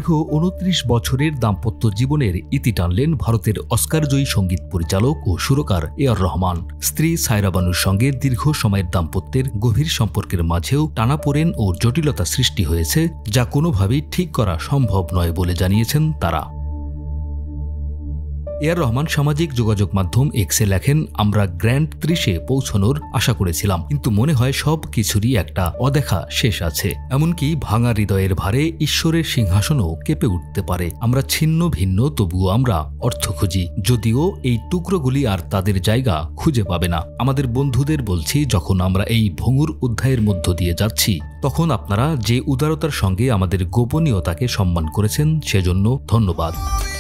দীর্ঘ ২৯ বছরের দাম্পত্য জীবনের ইতি টানলেন ভারতের অস্কারজয়ী সঙ্গীত পরিচালক ও সুরকার এ.আর রহমান। স্ত্রী সায়রা বানুর সঙ্গে দীর্ঘ সময়ের দাম্পত্যের গভীর সম্পর্কের মাঝেও টানাপোড়েন ও জটিলতা সৃষ্টি হয়েছে, যা কোনোভাবেই ঠিক করা সম্ভব নয় বলে জানিয়েছেন তারা। এ.আর রহমান সামাজিক যোগাযোগ মাধ্যম এক্সে লেখেন, আমরা গ্র্যান্ড ৩০-এ পৌঁছানোর আশা করেছিলাম, কিন্তু মনে হয় সব কিছুরই একটা অদেখা শেষ আছে। এমনকি ভাঙা হৃদয়ের ভারে ঈশ্বরের সিংহাসনও কেঁপে উঠতে পারে। আমরা ছিন্ন ভিন্ন, তবুও আমরা অর্থ খুঁজি, যদিও এই টুকরোগুলি আর তাদের জায়গা খুঁজে পাবে না। আমাদের বন্ধুদের বলছি, যখন আমরা এই ভঙ্গুর অধ্যায়ের মধ্য দিয়ে যাচ্ছি, তখন আপনারা যে উদারতার সঙ্গে আমাদের গোপনীয়তাকে সম্মান করেছেন, সেজন্য ধন্যবাদ।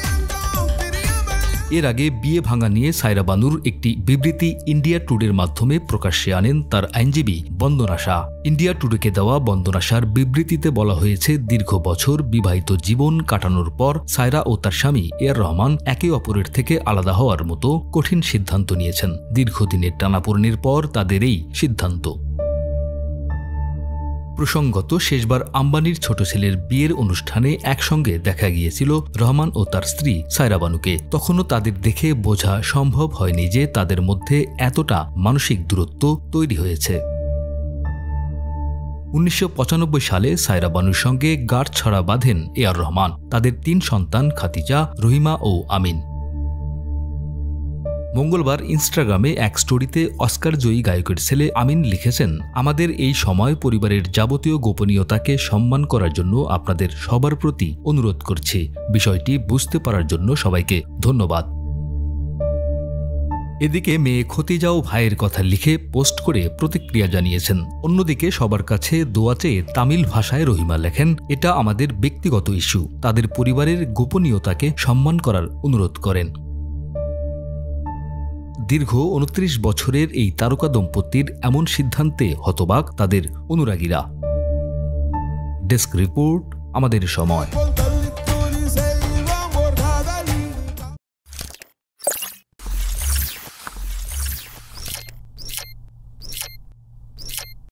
এর আগে বিয়ে ভাঙা নিয়ে সায়রা বানুর একটি বিবৃতি ইন্ডিয়া টুডের মাধ্যমে প্রকাশ্যে আনেন তার আইনজীবী বন্দনা শাহ। ইন্ডিয়া টুডেকে দেওয়া বন্দনা শাহর বিবৃতিতে বলা হয়েছে, দীর্ঘ বছর বিবাহিত জীবন কাটানোর পর সায়রা ও তার স্বামী এ.আর রহমান একে অপরের থেকে আলাদা হওয়ার মতো কঠিন সিদ্ধান্ত নিয়েছেন। দীর্ঘদিনের টানাপোড়েনের পর তাদের এই সিদ্ধান্ত। প্রসঙ্গত, শেষবার আম্বানির ছোট ছেলের বিয়ের অনুষ্ঠানে একসঙ্গে দেখা গিয়েছিল রহমান ও তার স্ত্রী সায়রা বানুকে। তখনও তাদের দেখে বোঝা সম্ভব হয়নি যে তাদের মধ্যে এতটা মানসিক দূরত্ব তৈরি হয়েছে। ১৯৯৫ সালে সায়রা বানুর সঙ্গে গাঁটছড়া বাঁধেন এ.আর রহমান। তাদের ৩ সন্তান খাদিজা, রহিমা ও আমিন। মঙ্গলবার ইনস্টাগ্রামে এক স্টোরিতে অস্কারজয়ী গায়কের ছেলে আমিন লিখেছেন, আমাদের এই সময় পরিবারের যাবতীয় গোপনীয়তাকে সম্মান করার জন্য আপনাদের সবার প্রতি অনুরোধ করছি। বিষয়টি বুঝতে পারার জন্য সবাইকে ধন্যবাদ। এদিকে মেয়ে খতিজা ও ভাইয়ের কথা লিখে পোস্ট করে প্রতিক্রিয়া জানিয়েছেন। অন্যদিকে সবার কাছে দোয়া চেয়ে তামিল ভাষায় রহিমা লেখেন, এটা আমাদের ব্যক্তিগত ইস্যু। তাদের পরিবারের গোপনীয়তাকে সম্মান করার অনুরোধ করেন। দীর্ঘ ২৯ বছরের এই তারকা দম্পতির এমন সিদ্ধান্তে হতবাক তাদের অনুরাগীরা। ডেস্ক রিপোর্ট, আমাদের সময়।